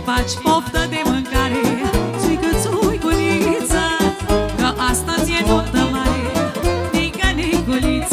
faci poftă de mâncare, țuică-țuiculiță, că asta ți-e noptă mare, nica-niculiță.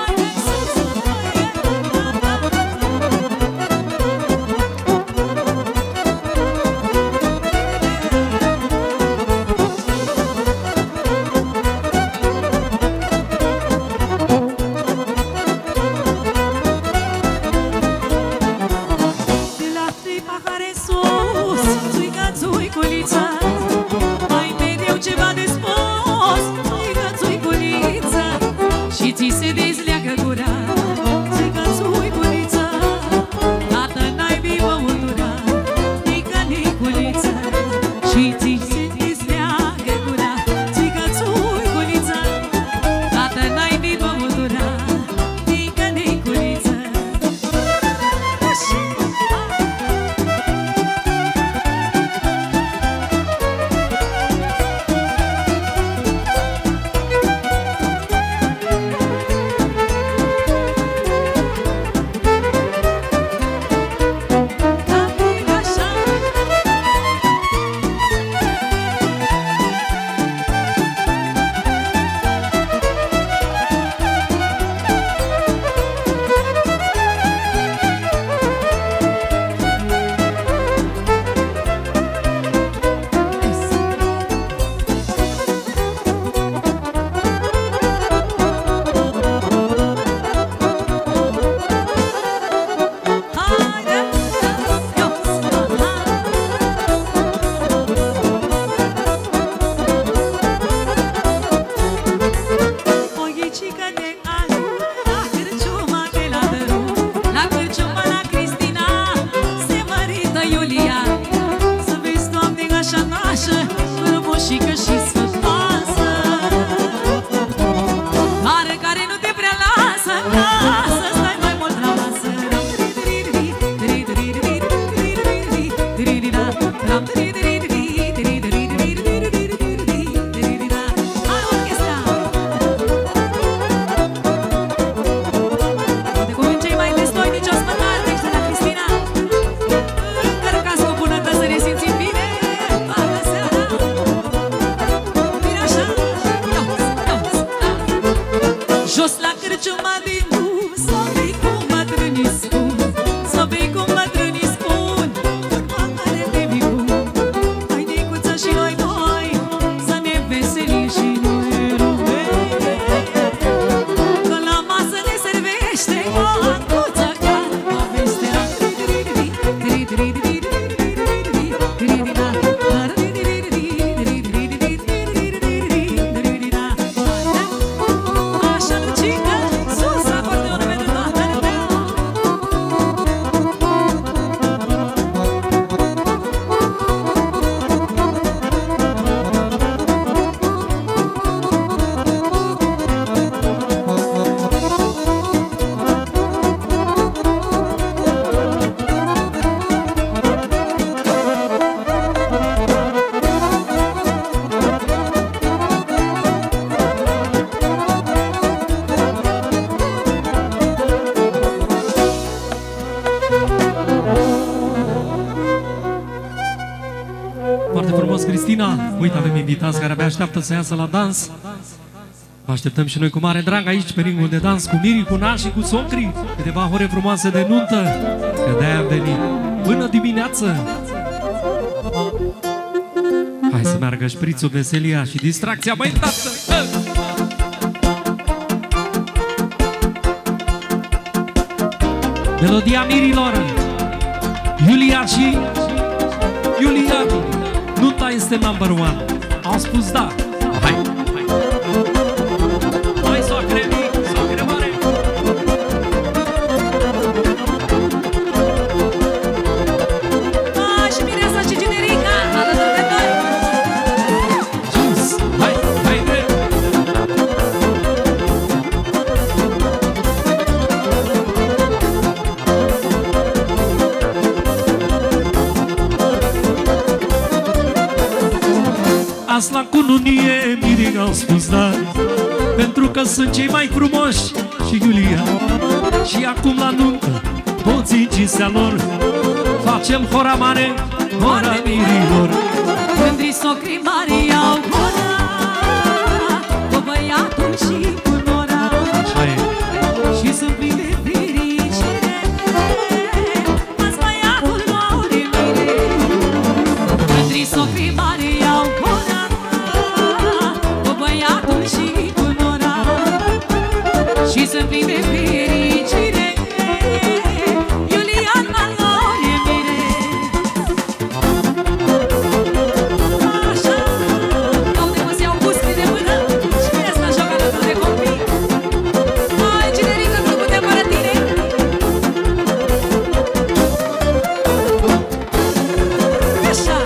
Mai mereu ceva de spus, țuică-țuiculiță, și ți se dezleagă gura, țuică-țuiculiță, tată n-ai băutura, nica-niculiță, și ți se dezleagă gura, țuică-țuiculiță, tată n-ai băutura, nica-niculiță. Cristina, uite, avem invitați care abia așteaptă să iasă la dans. Vă așteptăm și noi cu mare drag aici pe ringul de dans cu Miri, cu nași și cu socri. Câteva ore frumoase de nuntă, că de-aia am venit până dimineață. Hai să meargă șprițul, veselia și distracția, băi, tată! Melodia Mirilor, Iulia și Iulia. Nunta este number one. Au spus da. Hai. Hai, soacre mic, soacre mare. Și mireasa și generica alături de noi. Sus. Hai, hai, hai. Aslan cu nunie, Mirica au spus da, pentru că sunt cei mai frumoși și Iulia. Și acum la nuntă, toți în cinstea lor, facem hora mare hora mirilor. Mândri socrii mari iau hora, cu băiatul și cu nora. Așa e. Și sunt plini de fericire, azi băiatul mare mire. Mândri socrii mari iau hora, cu băiatul și cu nora. Și sunt plini de fericire, Iulian Malor e mire. Așa, aude-mă să iau buschi de mână și vezi la joc alături de copii. Hai, generică, făcute fără tine. Așa.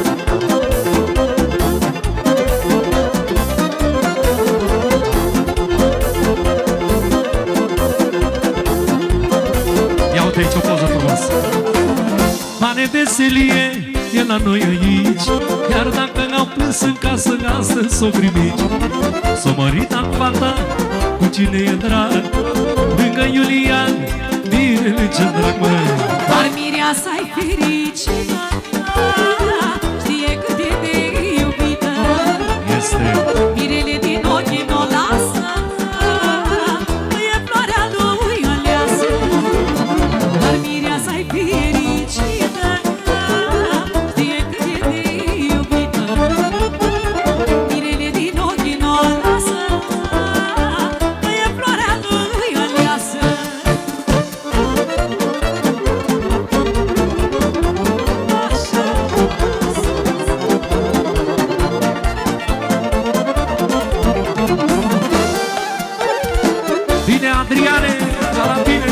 Ia uite aici o poză frumoasă. Mare veselie e la noi aici, iar dacă au plâns în casă astăzi socrii mici. S-o măritat fata cu cine e drag, lângă Iulian, mirele ce drag, măi. Dar mireasa-i fericită, știe cât e de iubită. Este Mirele din ochii n-o lasă, că e floarea lui aleasă. Dar mireasa-i fericită, știe cât e de iubită. Mirele din ochii n-o lasă, că e floarea lui aleasă. Bine, Adriane, ca la tine.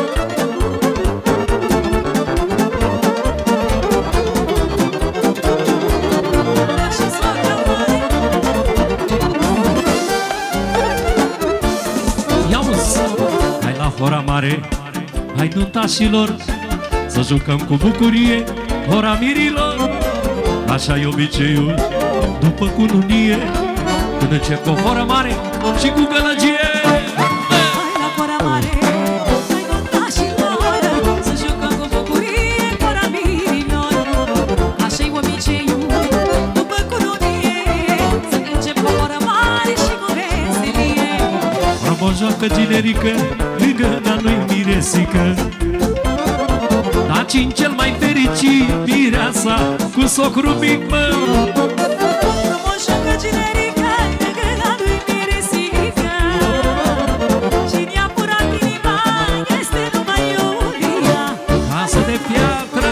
Ia-uzi, hai la hora mare, hai nuntașilor, să jucăm cu bucurie hora mirilor. Așa-i obiceiul după cununie, când încep cu o horă mare și cu gălăgie. Hai la hora mare, hai nuntașilor, să jucăm cu bucurie hora mirilor. Așa-i obiceiul după cununie, să încep cu o horă mare și cu veselie. Robojoacă generică, lângă la noi miresică. Taci în cel mai fericit mireasa, cu socru mic, mă. Robojoacă generică, lângă la lui miresică. Cine-a furat inima este numai Iulia. Casă de piatră.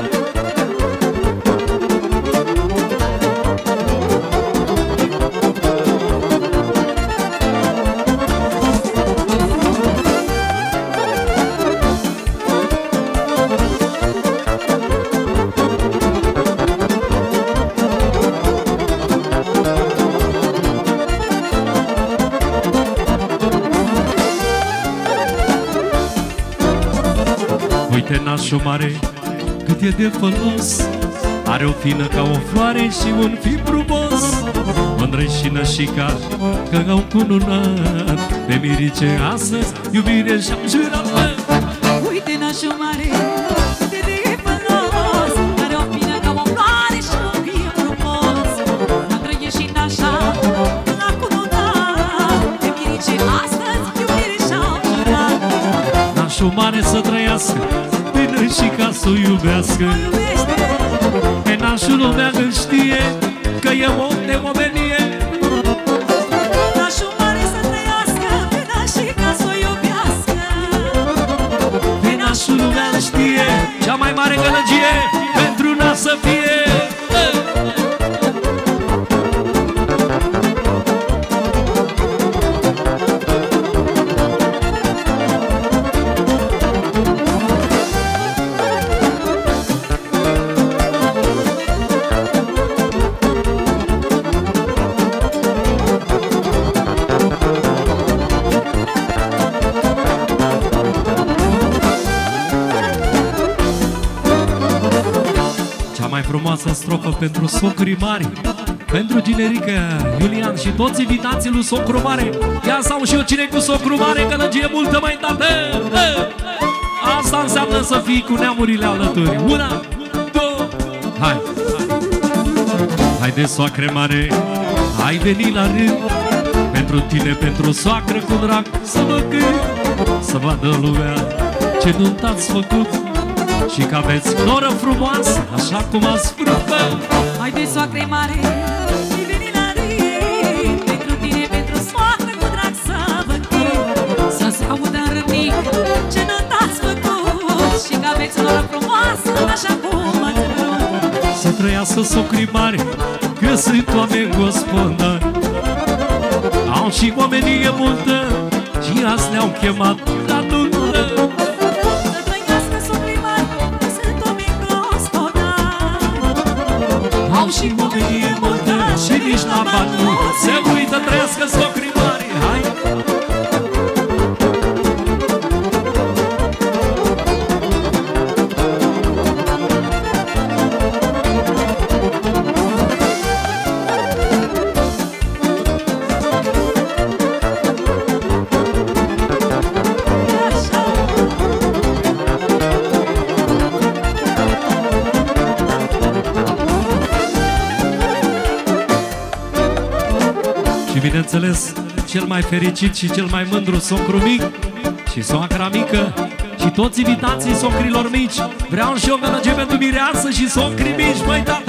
Uite nașul mare, cât e de folos, are o fină ca o floare și un fiu frumos. Mândră și nășica, că au cununat pe mirice astăzi, iubire și-am jurat, mă. Uite nașul mare, cât e de folos, are o fină ca o floare și un fiu frumos. Mândră e și nașa, la cununat, pe mirice astăzi, iubire și-am jurat. Nașul mare să trăiască, până și ca să o iubească. Mă iubește, Pe nașul lumea îl știe, că e om de omenie. nașul mare să trăiască, pe nașii ca să o iubească. Pe nașul lumea îl știe, cea mai mare gălăgie pentru nas să fie. Frumoasă strofă pentru socrii mari, pentru generică Iulian și toți invitații lui socru mare. Ia sau și eu cine cu socru mare, gălăgie multă mai tată. Asta înseamnă să fii cu neamurile alături. Una, două, Hai! Haide, soacre mare, ai venit la rând. Pentru tine, pentru soacră, cu drag să vă cânt, să vadă lumea ce nuntă ați făcut și că aveți noră frumoasă, așa cum ați vrut. Haide, soacre mare, ai venit la rând. Pentru tine, pentru soacră, cu drag să vă cânt, să se audă în râmnic ce nuntă ați făcut și că aveți noră frumoasă, așa cum ați vrut. Să trăiască socrii mari, că sunt oameni gospodari. Au și omenie multă și azi ne-au chemat la nuntă. Să trăiască socrii mari, că sunt oameni gospodari. Au și omenie multă și nici la bani nu se uită. Trăiască socrii mari, hai! Bineînțeles, cel mai fericit și cel mai mândru socru mic și soacra mică și toți invitații socrilor mici. Vreau și o gălăgie pentru mireasă și socrii mici, măi, tată!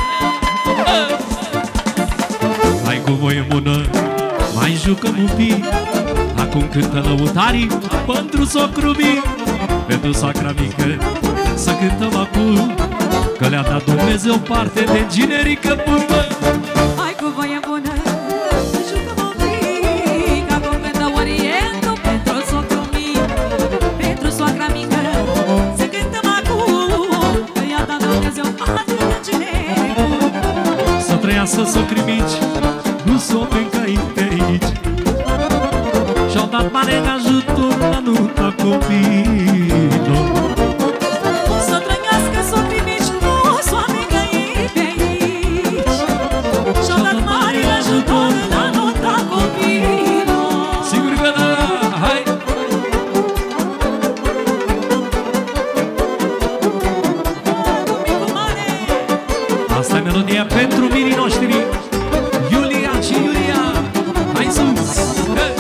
Hai cu voi în mână, mai jucăm un pic. Acum cântă lăutarii pentru socru mic, pentru soacra mică. Să cântăm acum, că le-a dat Dumnezeu parte de generică până. Hai cu voi în bună, jucăm un pic. Acum cântă Orientul pentru socru mic, pentru soacra mică. Să cântăm acum, că i-a dat Dumnezeu parte de generică. Să trăiască socrii mici, nu s-o pe aici. Și-au dat mare ajutor la nunta copiilor. Să trăiască socrii mici, nu s-o pe aici. Și-au dat mare ajutor la nunta copiilor. Sigur că da, hai! Asta e melodia pentru mirii noștri, Iulia și Iulia. Hai sus! Hey!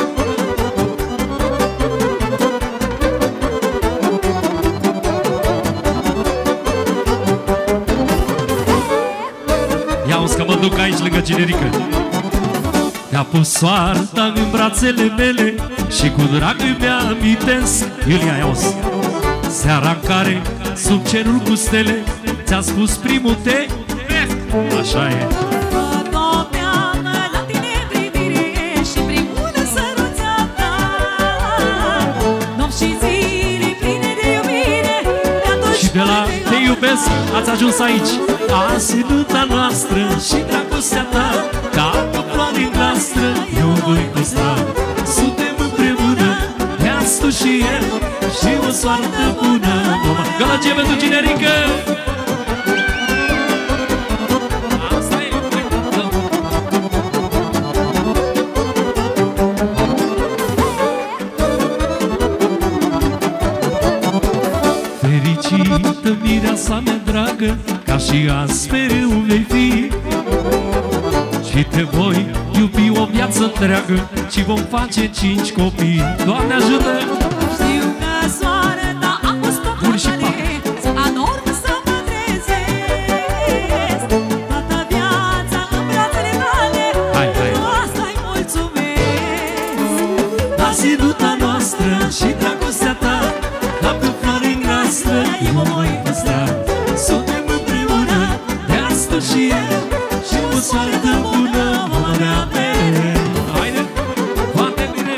Ia-uzi că mă duc aici lângă generică. Te-a pus soarta în brațele mele și cu drag îmi amintesc. Iulia, ia-uzi, seara în care sub cerul cu stele ți-a spus primul te iubesc. Așa e. Topeamă la tine privire și primul săruțea ta. Nopți și zile pline de iubire, Și de la te iubesc ați ajuns aici. Azi e nunta noastră și dragostea ta, ca o floare în gastră eu voi păstra. Suntem împreună, de-azi tu și el, și o soartă bună. Gălăgie pentru generică! Asta e, fericită mireasa mea dragă, ca și azi mereu vei fi. Și te voi iubi o viață întreagă și vom face 5 copii. Doamne ajută! Știu că soară, dar am fost tot hotare să adorm, să mă trezesc. Toată viața în brațele tale, pentru asta-i mulțumesc. Azi e nunta noastră și dragostea ta, ca pe floare în gastră eu mă voi păstra. Suntem împreună, de-azi tu și el, și o soartă bună vom avea mereu. Haide, foarte bine!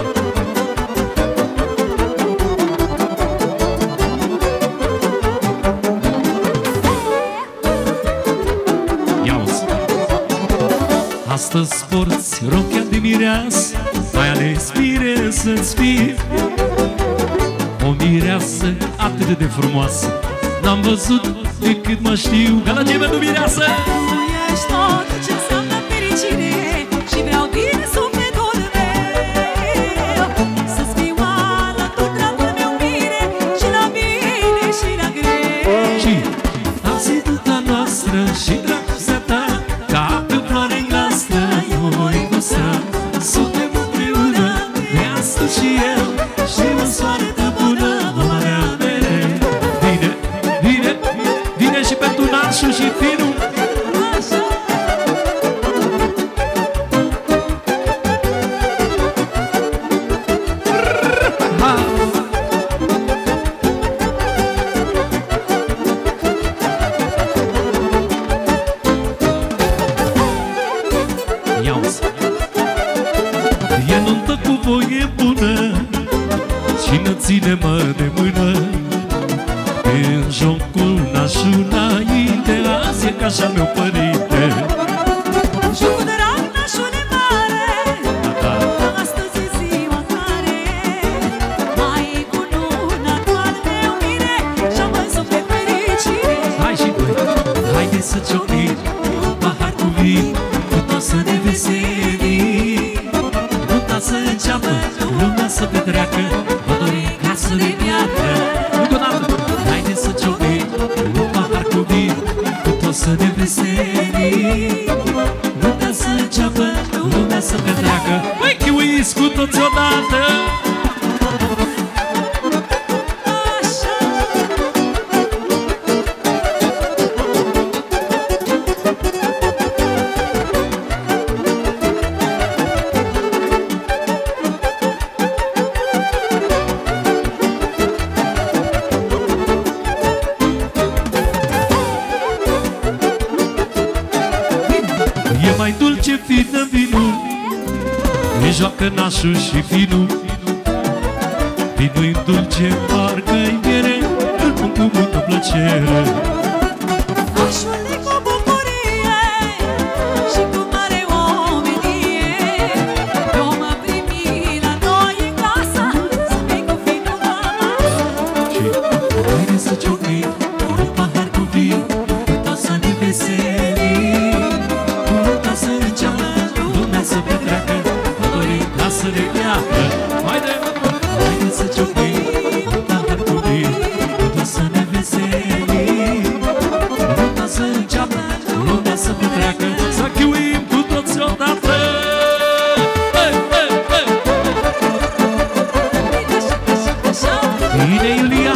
Ia-uzi! Astăzi porți rochia de mireasă, ai ales mire să-ți fii. O mireasă atât de frumoasă n-am văzut de cât mă știu. Gălăgie pentru mireasă! Tu ești tot ce înseamnă fericire și vreau din sufletul meu să-ți fiu alături, dragul meu mire, și la bine și la greu. Și azi e nunta noastră Cine ține-mă de mână în jocul nașul înainte, azi e ca așa meu părinte. Jocul de rang, nașule mare, astăzi e ziua care mai cununat al meu mine și-am văzut pe fericire. Hai și voi, haide să ciocnim un pahar cu vin, cu tot să ne veselim. Nunta să înceapă, lumea să petreacă, vă dorim casă de piatră. Încă o dată, haide să ciocnim un pahar cu vin, cu tot să ne veselim. Nunta să înceapă, lumea să petreacă. Băi, chiuiți cu toți odată! Mai dulce fină vinul, ne joacă nașul și finul. Vinul-i dulce, parcă-i miere, îl pun cu multă plăcere. Nașul e cu bucurie și cu mare omenie, eu mă primi la noi în casă, să vii cu finul la masă. Și haide să ciocnim un pahar cu vin, cu tot să ne veselim. Să înceapă, lumea să petreacă, vă dorim casă de piatră. Haide! Haide să ciocnim un pahar cu vin, cu tot să ne veselim. Nunta să înceapă, lumea să petreacă, să chiuim cu toți odată. Hey, hey, hey! Bine, Iulia!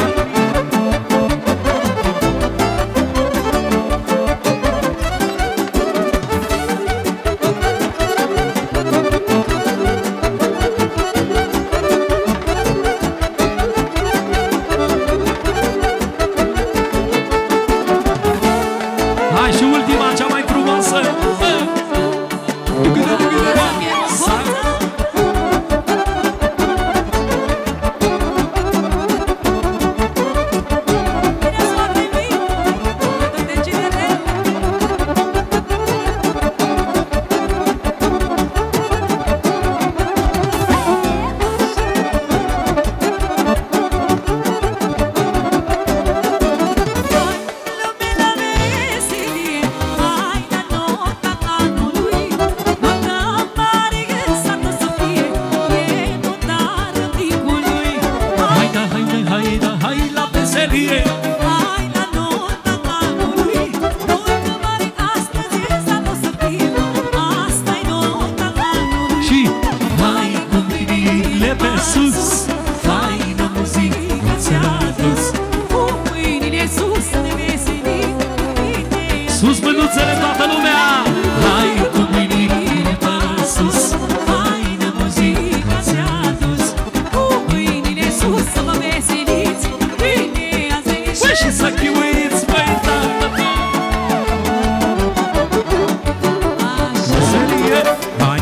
Sus mânuțele toată lumea! Hai cu mâinile până sus, faină muzică ți-a adus. Cu mâinile sus să vă veseliți, bine ați venit Băi, și să chiuiți, băi, tată! Veselie! Hai!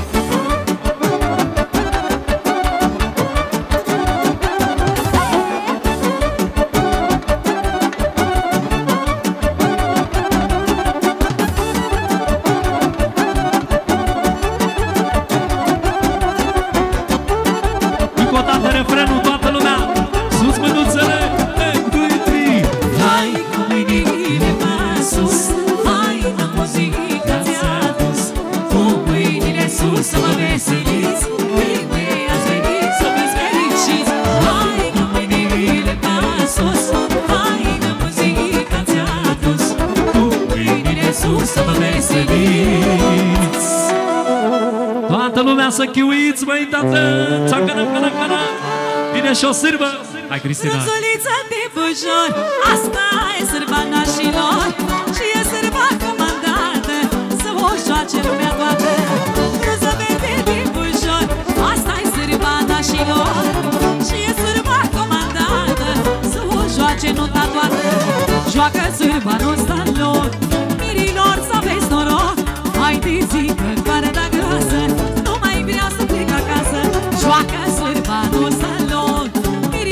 Refrenul, toată lumea, sus mânuțele, 1, 2, 3. Hai cu mâinile pe sus, faină muzică ți-a adus. Cu mâinile sus să vă veseliți, bine ați venit să fiți fericiți. Hai cu mâinile pe sus, faină muzică ți-a adus. Cu mâinile sus să vă veseliți. Toată lumea să chiuiți, băi, tată! Ța-cana-cana-cana! Vine și o sârbă! Hai, Cristina! Frunzuliță de bujor, asta e sârba nașilor și e sârba comandată să o joace lumea toată. Frunză verde de bujor, asta e sârba nașilor și e sârba comandată să o joace nunta toată. Joacă sârba nunta lor, mirilor să aveți noroc. Haideți că coarda grasă, nu mai vrea să plec acasă. Joacă sârba nunta lor,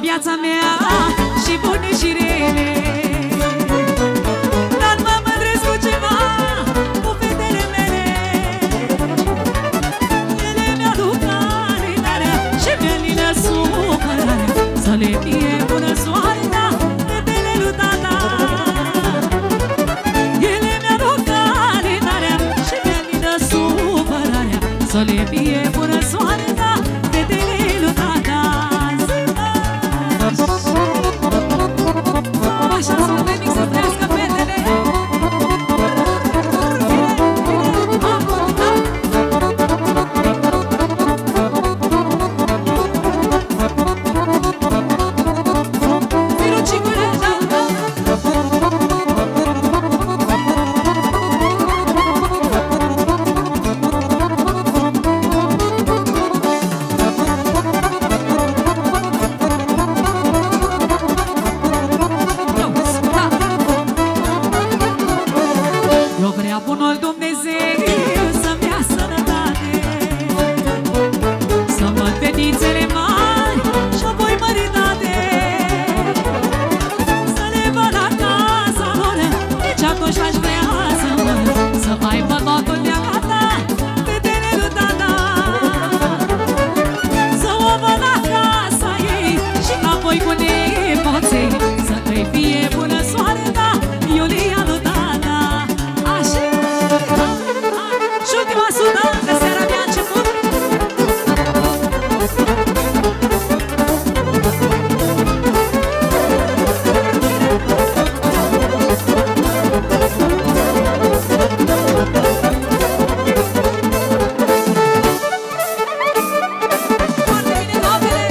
viața mea și bune și rele. Dar mă mândresc cu ceva, cu fetele mele. Ele mi-aduc alinarea și mi-alină supărarea. Să le fie bună soarta, fetele lui tata. Ele mi-aduc alinarea și mi-alină supărarea. Să le fie bună soarta, fetele lui tata. Așa să veni să trăiască fetele. Bunul Dumnezeu să-mi ia sănătate, să văd fetițele mari și apoi măritate, să le văd acasă lor, nici atunci aș vrea să văd, să aibă totul de gata fetele lui tata. Să o văd acasă ei și apoi cu nepoței, să îi fie bună soarta Iulia lui tata. Și ultima sută, că seara abia început. Foarte bine, doamnele!